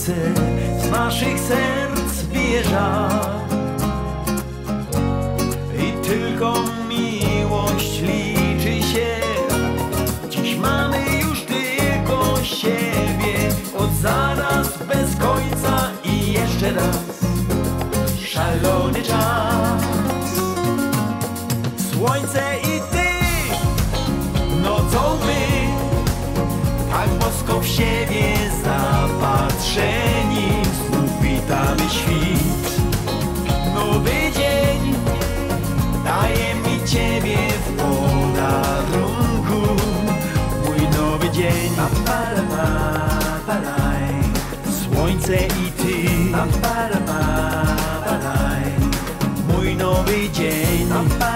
słońce z naszych serc bije żar. I tylko miłość liczy się. Dziś mamy już tylko siebie. Od zaraz bez końca i jeszcze raz szalony czas. Słońce i ty, nocą my, tak bosko w siebie zapatrzeni, znów witamy świt. Nowy dzień daje mi ciebie w podarunku, mój nowy dzień. Słońce i ty, mój nowy dzień.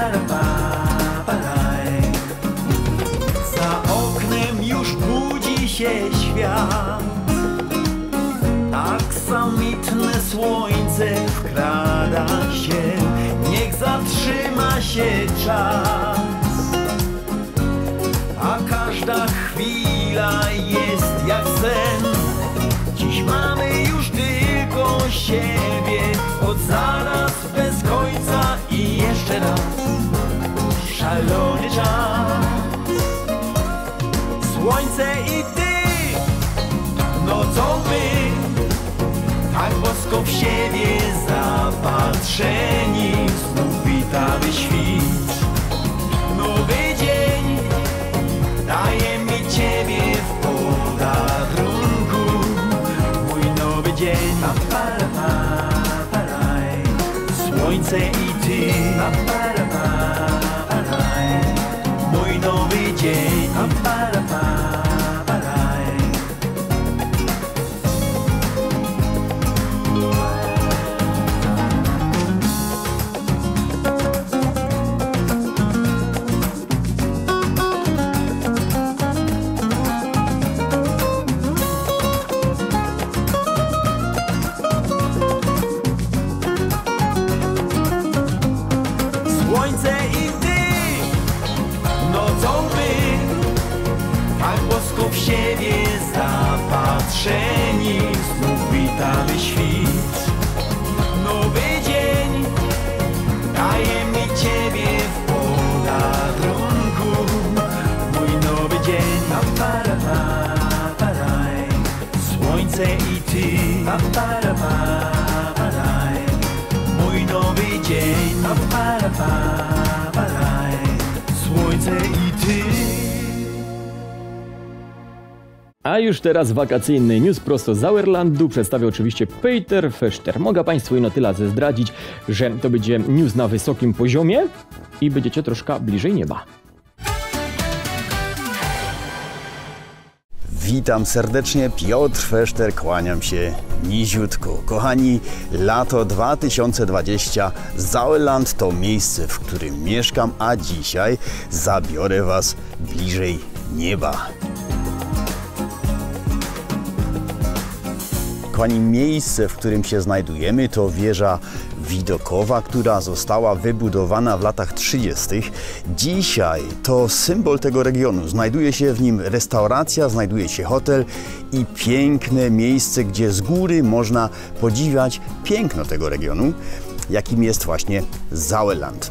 Za oknem już budzi się świat, tak samitne słońce wkrada się. Niech zatrzyma się czas, a każda chwila jest jak sen. Dziś mamy już tylko siebie. Od zaraz bez końca i jeszcze raz szalony czas. Słońce i ty, nocą my, tak bosko w siebie zapatrzeni, znów witamy świt. Nowy dzień daje mi ciebie w podarunku, mój nowy dzień. Słońce i ty, mój nowy dzień. Słońce i ty, nocą my, tak bosko w siebie zapatrzeni, znów witamy świt. Nowy dzień daje mi ciebie w podarunku, mój nowy dzień. Słońce i ty, mój nowy dzień. Słońce i ty. A już teraz wakacyjny news prosto z Sauerlandu przedstawia oczywiście Peter Fechter. Mogę Państwu ino tyle zdradzić, że to będzie news na wysokim poziomie i będziecie troszkę bliżej nieba. Witam serdecznie, Piotr Fechter, kłaniam się niziutko. Kochani, lato 2020, Sauerland to miejsce, w którym mieszkam, a dzisiaj zabiorę Was bliżej nieba. Kochani, miejsce, w którym się znajdujemy, to wieża widokowa, która została wybudowana w latach 30. Dzisiaj to symbol tego regionu. Znajduje się w nim restauracja, znajduje się hotel i piękne miejsce, gdzie z góry można podziwiać piękno tego regionu, jakim jest właśnie Sauerland.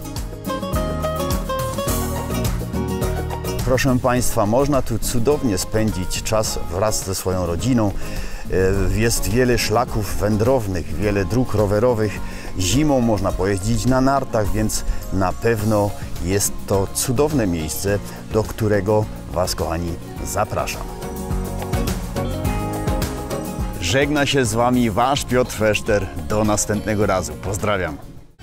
Proszę Państwa, można tu cudownie spędzić czas wraz ze swoją rodziną. Jest wiele szlaków wędrownych, wiele dróg rowerowych. Zimą można pojeździć na nartach, więc na pewno jest to cudowne miejsce, do którego Was, kochani, zapraszam. Żegna się z Wami Wasz Piotr Fechter. Do następnego razu. Pozdrawiam.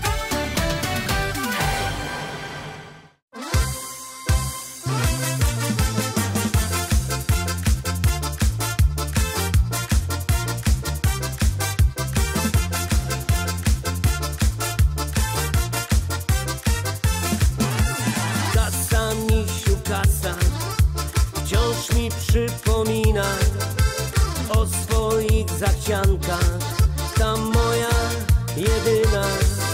Wciąż mi przypomina o swoich zachciankach, ta moja jedyna.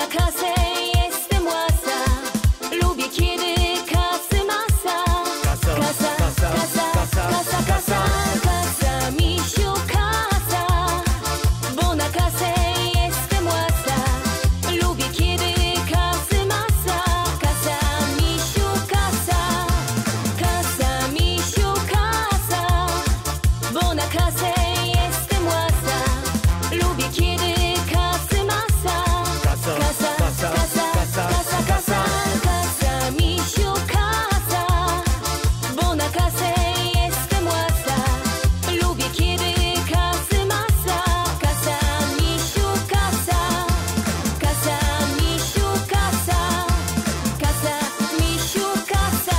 na kasę jestem łasa. Lubię kiedy kasy masa. Kasa, kasa, kasa, kasa, kasa, kasa, misiu kasa. Bo na kasę jestem łasa. Lubię kiedy kasy masa. Kasa, misiu kasa. Kasa, misiu kasa. Bo na kasę jestem łasa. Lubię kiedy kasy masa. Kasa, kasa, kasa, kasa, kasa, kasa, misiu kasa. Bo na kasę jestem łasa. Lubię kiedy kasy masa. Kasa, misiu kasa. Kasa, misiu kasa. Kasa, misiu kasa.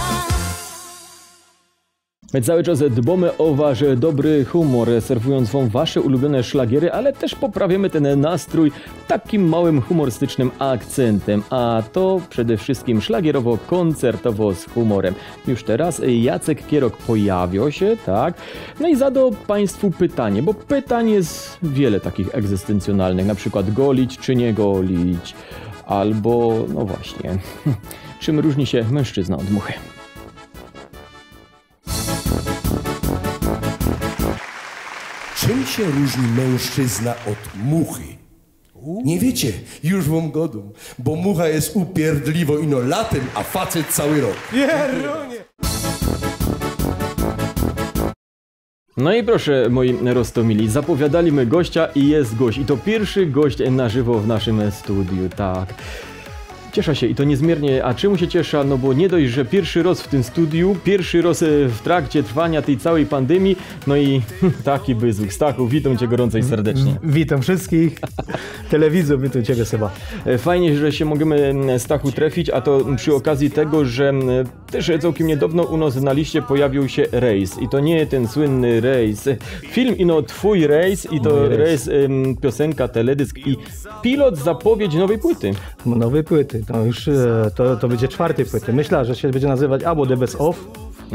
My cały czas dbamy o wasz dobry humor, serwując wam wasze ulubione szlagiery, ale też poprawiamy ten nastrój takim małym humorystycznym akcentem, a to przede wszystkim szlagierowo-koncertowo z humorem. Już teraz Jacek Kierok pojawia się, tak? No i zadał państwu pytanie, bo pytań jest wiele takich egzystencjonalnych, na przykład golić czy nie golić, albo no właśnie, czym różni się mężczyzna od muchy? Czym się różni mężczyzna od muchy? Nie wiecie, już wam godą, bo mucha jest upierdliwo ino latem, a facet cały rok. No i proszę, moi roztomili, zapowiadaliśmy gościa i jest gość. I to pierwszy gość na żywo w naszym studiu, tak. Cieszę się i to niezmiernie. A czemu się cieszę? No bo nie dość, że pierwszy raz w tym studiu, pierwszy raz w trakcie trwania tej całej pandemii, no i taki byzuk. Stachu, witam cię gorąco i serdecznie. Witam wszystkich. Telewizor, witam ciebie, Seba. Fajnie, że się możemy, Stachu, trafić, a to przy okazji tego, że też całkiem niedawno u nas na liście pojawił się rejs. I to nie ten słynny rejs. Film ino twój rejs i to rejs, piosenka, teledysk i pilot, zapowiedź nowej płyty. Nowej płyty. To już to będzie czwarty płyty. Myślę, że się będzie nazywać albo The Best Of,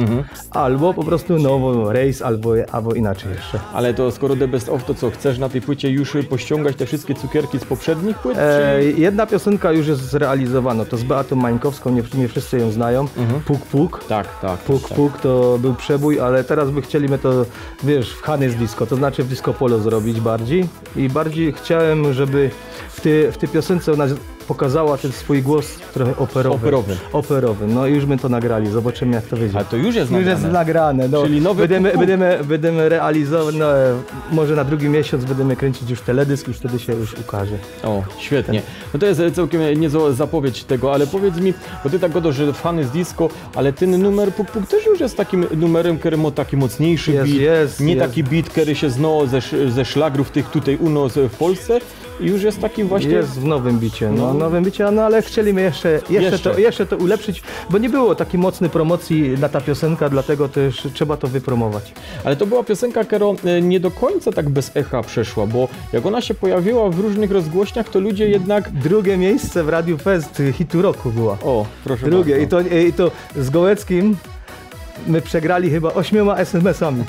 albo po prostu nowo rejs, albo inaczej jeszcze. Ale to skoro The Best Of, to co, chcesz na tej płycie już pościągać te wszystkie cukierki z poprzednich płyt? Jedna piosenka już jest zrealizowana, to z Beatą Mańkowską, nie wszyscy ją znają. Puk Puk. Tak, tak. Puk Puk to był przebój, ale teraz by chcieliśmy to, wiesz, w Hany z disco, to znaczy w disco polo zrobić bardziej. I bardziej chciałem, żeby w tej piosence ona pokazała ten swój głos trochę operowy. No i już my to nagrali, zobaczymy jak to wyjdzie. A to już jest nagrane? Już jest nagrane, no. Czyli nowy będziemy realizować, no, może na drugi miesiąc będziemy kręcić już teledysk i wtedy się już ukaże. O, świetnie. No to jest całkiem niezła zapowiedź tego, ale powiedz mi, bo ty tak godo, że fany z disco, ale ten numer Puk Puk też już jest takim numerem, który ma taki mocniejszy beat, nie taki beat, który się zna ze szlagrów tych tutaj u nas w Polsce. I już jest taki właśnie... Jest w nowym bicie, no ale chcieliśmy jeszcze to ulepszyć, bo nie było takiej mocnej promocji na ta piosenka, dlatego też trzeba to wypromować. Ale to była piosenka, która nie do końca tak bez echa przeszła, bo jak ona się pojawiła w różnych rozgłośniach, to ludzie jednak... Drugie miejsce w Radiu Fest hitu roku była. O, proszę Drugie. bardzo. I to z Gołeckim my przegrali chyba 8 SMS-ami.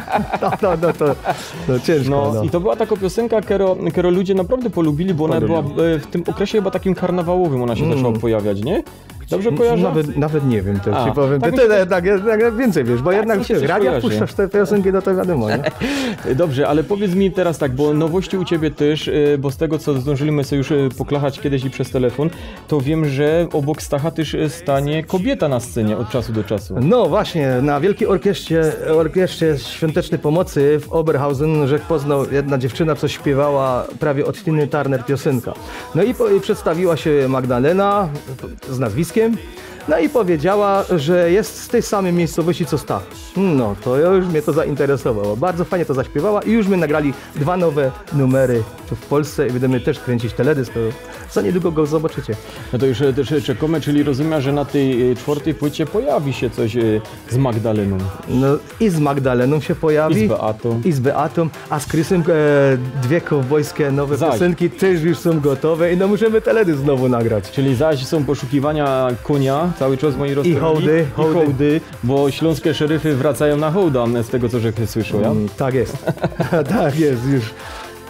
No ciężko. No. I to była taka piosenka, którą ludzie naprawdę polubili, bo ona była w tym okresie chyba takim karnawałowym ona się zaczęła pojawiać, nie? Dobrze kojarzę? Nawet nie wiem, to ci powiem. Tak więcej wiesz, bo jednak w radiach puszczasz te piosenki, no to wiadomo, nie? Dobrze, ale powiedz mi teraz tak, bo nowości u ciebie też, bo z tego, co zdążyliśmy sobie już poklachać kiedyś i przez telefon, to wiem, że obok Stacha też stanie kobieta na scenie od czasu do czasu. No właśnie, na Wielkiej Orkiestrze Świątecznej Pomocy w Oberhausen, że poznał jedna dziewczyna, co śpiewała prawie od Tiny Turner piosenka. No i przedstawiła się Magdalena z nazwiskiem. No i powiedziała, że jest z tej samej miejscowości co Stach. No to już mnie to zainteresowało. Bardzo fajnie to zaśpiewała i już my nagrali 2 nowe numery tu w Polsce i będziemy też kręcić teledysk, to za niedługo go zobaczycie. No to już też czekamy, czyli rozumiem, że na tej 4. płycie pojawi się coś z Magdaleną. No i z Magdaleną się pojawi. I z Beatą. A z Krysem 2 kowbojskie nowe piosenki też już są gotowe i no możemy teledysk znowu nagrać. Czyli zaś są poszukiwania konia, cały czas moi rozpoczęli. I hołdy, bo śląskie szeryfy wracają na hołda, z tego co żech słyszał, ja? Tak jest. Tak jest,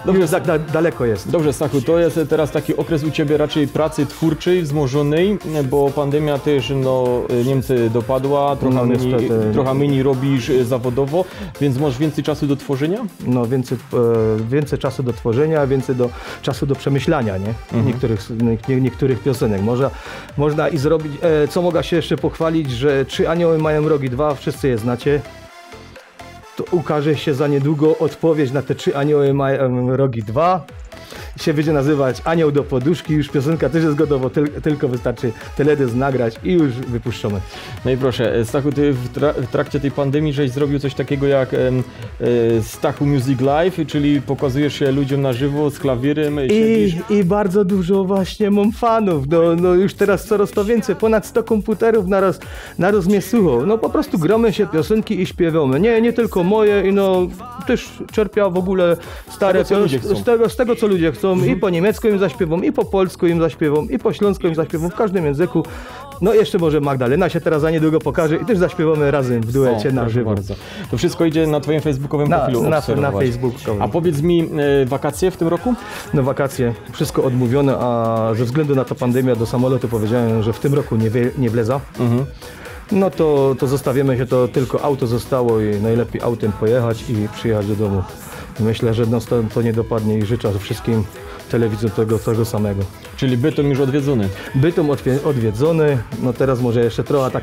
już tak daleko jest. Dobrze, Stachu, to jest teraz taki okres u Ciebie raczej pracy twórczej, wzmożonej, bo pandemia też, no, Niemcy dopadła, trochę mniej robisz zawodowo, więc masz więcej czasu do tworzenia? No, więcej czasu do tworzenia, więcej czasu do przemyślania, nie? Niektórych piosenek. Można i zrobić, co mogę się jeszcze pochwalić, że 3 anioły mają rogi 2, wszyscy je znacie. To ukaże się za niedługo odpowiedź na te 3 anioły mają rogi 2. Się będzie nazywać Anioł do poduszki, już piosenka też jest gotowa, tylko wystarczy teledysk nagrać i już wypuszczamy. No i proszę, Stachu, ty w trakcie tej pandemii żeś zrobił coś takiego jak Stachu Music Live, czyli pokazujesz się ludziom na żywo z klawirem. I bardzo dużo właśnie mam fanów, no już teraz coraz to więcej, ponad 100 komputerów naraz mnie słuchał. No po prostu gramy się piosenki i śpiewamy. Nie tylko moje, i no też czerpia w ogóle stare z tego co ludzie chcą. I po niemiecku im zaśpiewam, i po polsku im zaśpiewam, i po śląsku im zaśpiewam, w każdym języku. No jeszcze może Magdalena się teraz za niedługo pokaże i też zaśpiewamy razem w duecie na żywo. Bardzo. To wszystko idzie na Twoim facebookowym profilu na facebookowym. A powiedz mi, wakacje w tym roku? No wakacje, wszystko odmówione, a ze względu na to pandemia do samolotu powiedziałem, że w tym roku nie wleza. No to zostawimy się, to tylko auto zostało i najlepiej autem pojechać i przyjechać do domu. Myślę, że nas to nie dopadnie i życzę wszystkim telewidzom tego samego. Czyli Bytom już odwiedzony? Bytom odwiedzony, no teraz może jeszcze trochę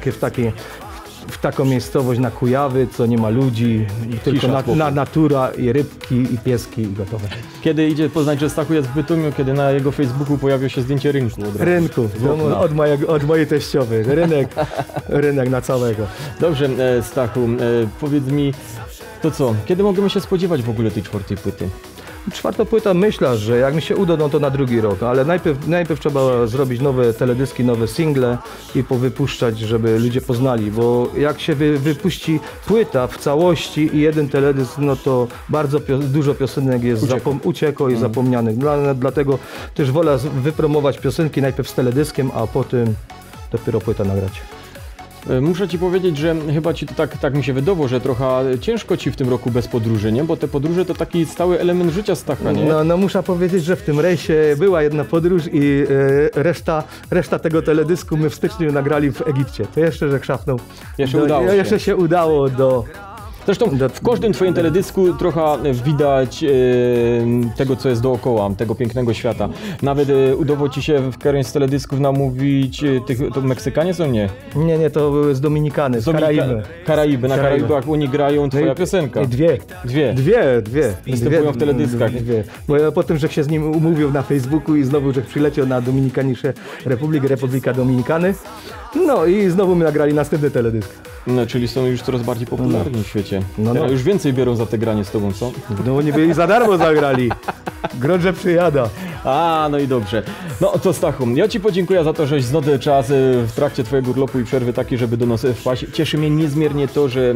w taką miejscowość na Kujawy, co nie ma ludzi, tylko natura i rybki i pieski i gotowe. Kiedy idzie poznać, że Stachu jest w Bytomiu, kiedy na jego Facebooku pojawiło się zdjęcie rynku? Rynku, od mojej teściowej, rynek na całego. Dobrze, Stachu, powiedz mi, to co, kiedy możemy się spodziewać w ogóle tej 4. płyty? 4. płyta, myślę, że jak mi się uda, no to na 2. rok, ale najpierw trzeba zrobić nowe teledyski, nowe single i powypuszczać, żeby ludzie poznali, bo jak się wypuści płyta w całości i jeden teledysk, no to bardzo dużo piosenek jest uciekło i zapomnianych. Dlatego też wolę wypromować piosenki najpierw z teledyskiem, a potem dopiero płytę nagrać. Muszę Ci powiedzieć, że chyba Ci to tak mi się wydawało, że trochę ciężko Ci w tym roku bez podróży, nie? Bo te podróże to taki stały element życia Stacha, nie? No muszę powiedzieć, że w tym rejsie była jedna podróż i reszta tego teledysku my w styczniu nagrali w Egipcie. To jeszcze, że krzapnął. Jeszcze się udało Zresztą w każdym Twoim teledysku trochę widać tego, co jest dookoła, tego pięknego świata. Nawet udało Ci się w którymś z teledysków namówić to Meksykanie są? Nie, to były z Dominikany, z Karaiby. Na Karaibach oni grają Twoja piosenka. Dwie. Występują w teledyskach. Bo ja po tym, że się z nim umówił na Facebooku i znowu, że przyleciał na Dominikaniszę Republika Dominikany. No i znowu my nagrali następny teledysk. No, czyli są już coraz bardziej popularni w świecie. No. Już więcej biorą za te granie z Tobą, co? No nie byli za darmo zagrali. Grodzie przyjada. No i dobrze. No to Stachu, ja Ci podziękuję za to, żeś znalazł czas w trakcie Twojego urlopu i przerwy taki, żeby do nas wpaść. Cieszy mnie niezmiernie to, że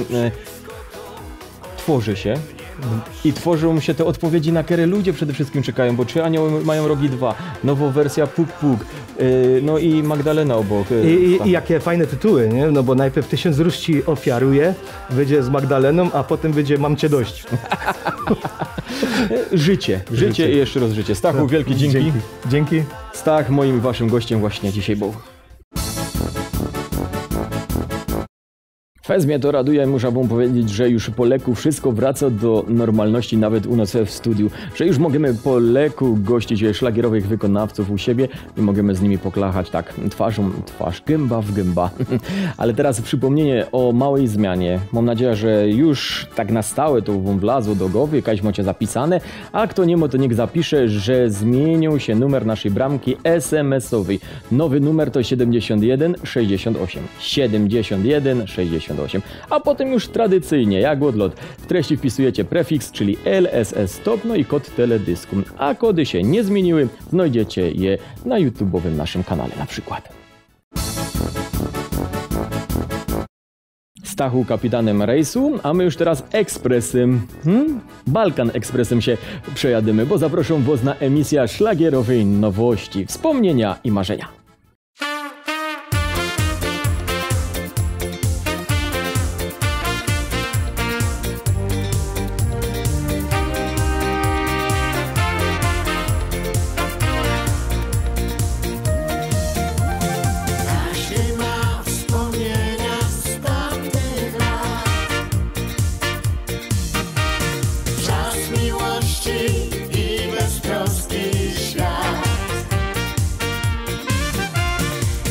tworzy się. I tworzą się te odpowiedzi, na które ludzie przede wszystkim czekają, bo 3 anioły mają rogi 2, nowa wersja Puk Puk, no i Magdalena obok. I jakie fajne tytuły, nie? No bo najpierw 1000 róż Ci ofiaruję, wyjdzie z Magdaleną, a potem wyjdzie Mam Cię dość. Życie i jeszcze raz życie. Stachu, wielkie dzięki. Dzięki. Stach moim Waszym gościem właśnie dzisiaj był. Fez mnie to raduje, muszę wam powiedzieć, że już po leku wszystko wraca do normalności, nawet u nas w studiu, że już możemy po leku gościć szlagierowych wykonawców u siebie i możemy z nimi poklachać tak twarzą w twarz, gęba w gęba. Ale teraz przypomnienie o małej zmianie. Mam nadzieję, że już tak na stałe to wam wlazło do głowy, jakaś macie zapisane, a kto nie ma, to niech zapisze, że zmienił się numer naszej bramki SMS-owej. Nowy numer to 7168. 7168. A potem już tradycyjnie, jak odlot, w treści wpisujecie prefiks, czyli LSS stop, no i kod teledysku. A kody się nie zmieniły, znajdziecie je na YouTube'owym naszym kanale na przykład. Stachu kapitanem rejsu, a my już teraz ekspresem, Balkan Ekspresem się przejadymy, bo zaproszą was na emisja szlagierowej nowości, wspomnienia i marzenia.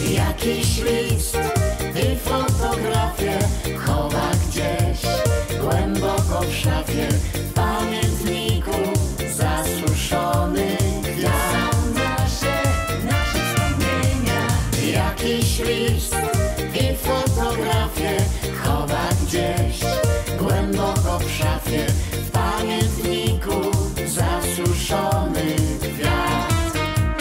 Jakiś list i fotografię chowa gdzieś głęboko w szafie, w pamiętniku zasuszonych gwiazd. Nasze wspomnienia. Jakiś list i fotografię chowa gdzieś głęboko w szafie, w pamiętniku zasuszonych gwiazd.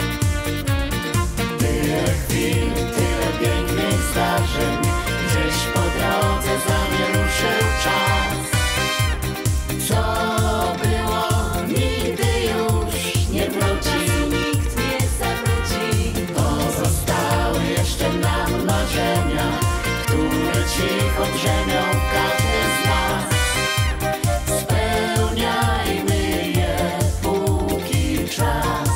Tyle chwil, tyle pięknych zdarzeń, gdzieś po drodze za mnie ruszył czas. Co było, nigdy już nie wróci, nikt nie zawróci. Pozostały jeszcze nam marzenia, które cicho drzemią w każdym z nas. Spełniajmy je, póki czas.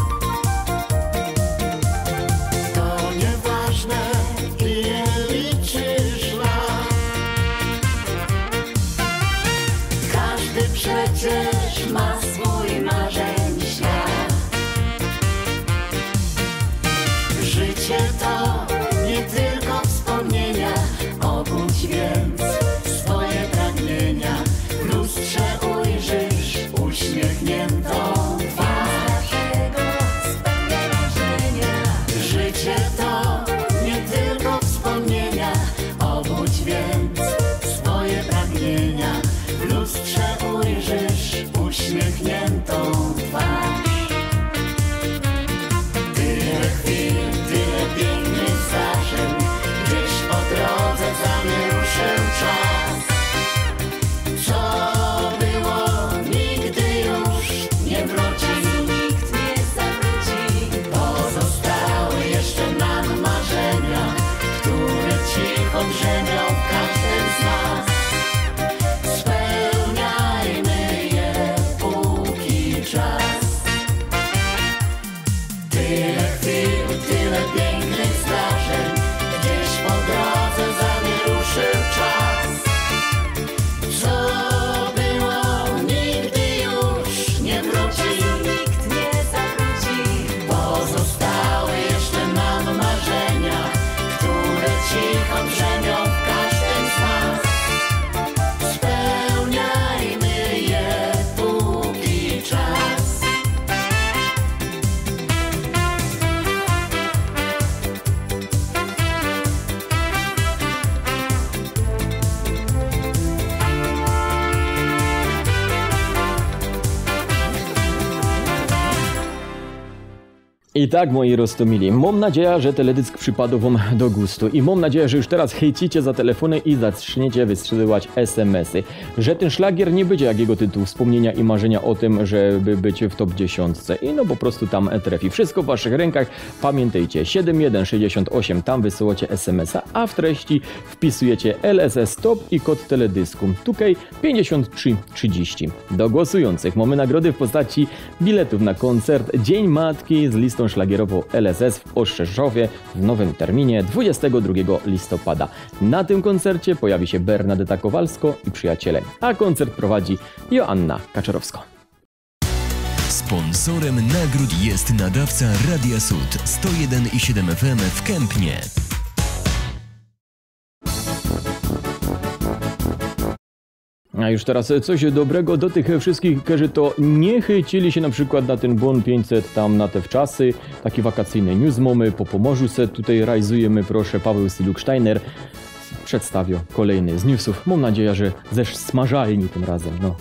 To nieważne, ile liczysz lat, każdy przecież ma swój marzeń świat. Życie to nie tylko wspomnienia, obudź więc swoje pragnienia. W lustrze ujrzysz uśmiechniętą twarz. Spełniaj marzenia. Życie to nie tylko wspomnienia, obudź więc swoje pragnienia. W lustrze ujrzysz uśmiechniętą twarz. Tyle chwil, tyle pięknych zdarzeń, gdzieś po drodze za mnie ruszył czas. Co było, nigdy już nie wróci, nikt nie zawróci. Pozostały jeszcze nam marzenia, które cicho drzemią w każdym z nas. Spełniajmy je, póki czas. Tyle chwil, tyle pięknych zdarzeń, gdzieś po drodze za mnie ruszył czas. Co było, nigdy już nie wróci, nikt nie zawróci. Pozostały jeszcze nam marzenia, które cicho drzemią w każdym z nas. Spełniajmy je, póki czas. I tak, moi roztomili, mam nadzieję, że teledysk przypadł wam do gustu i mam nadzieję, że już teraz chęcicie za telefony i zaczniecie wysyłać SMS-y, że ten szlagier nie będzie jak jego tytuł, wspomnienia i marzenia o tym, żeby być w top 10 i no po prostu tam trafi. Wszystko w waszych rękach, pamiętajcie, 7168, tam wysyłacie SMS-a, a w treści wpisujecie LSS Top i kod teledysku, tutaj 5330. Do głosujących mamy nagrody w postaci biletów na koncert Dzień Matki z listą szlagierową LSS w Oszczeszowie w nowym terminie 22 listopada. Na tym koncercie pojawi się Bernadeta Kowalsko i przyjaciele, a koncert prowadzi Joanna Kaczorowska. Sponsorem nagród jest nadawca Radia Sud 101,7 FM w Kępnie. A już teraz coś dobrego do tych wszystkich, którzy to nie chycili się na przykład na ten Bon 500 tam na te wczasy. Taki wakacyjny news mamy, po Pomorzu se tutaj realizujemy, proszę, Paweł Siluk-Steiner przedstawił kolejny z newsów. Mam nadzieję, że ze smażalni tym razem, no.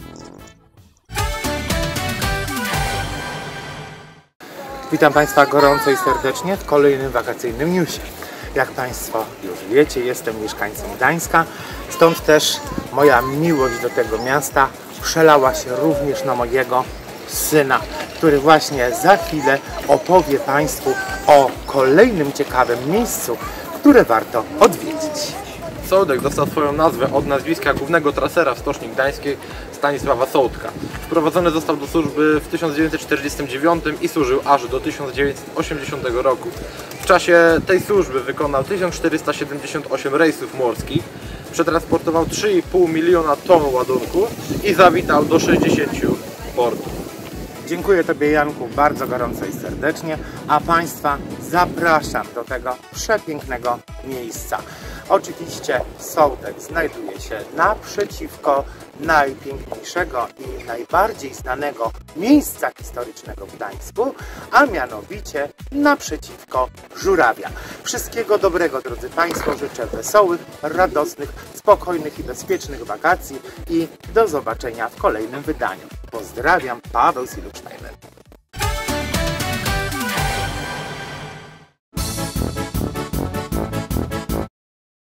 Witam Państwa gorąco i serdecznie w kolejnym wakacyjnym newsie. Jak Państwo już wiecie, jestem mieszkańcem Gdańska, stąd też moja miłość do tego miasta przelała się również na mojego syna, który właśnie za chwilę opowie Państwu o kolejnym ciekawym miejscu, które warto odwiedzić. Sołdek dostał swoją nazwę od nazwiska głównego trasera w Stoczni Gdańskiej Stanisława Sołdka. Wprowadzony został do służby w 1949 i służył aż do 1980 roku. W czasie tej służby wykonał 1478 rejsów morskich, przetransportował 3,5 miliona ton ładunku i zawitał do 60 portów. Dziękuję Tobie, Janku, bardzo gorąco i serdecznie, a Państwa zapraszam do tego przepięknego miejsca. Oczywiście Sołtek znajduje się naprzeciwko najpiękniejszego i najbardziej znanego miejsca historycznego w Gdańsku, a mianowicie naprzeciwko Żurawia. Wszystkiego dobrego, drodzy Państwo, życzę wesołych, radosnych, spokojnych i bezpiecznych wakacji i do zobaczenia w kolejnym wydaniu. Pozdrawiam, Paweł Silusztajner.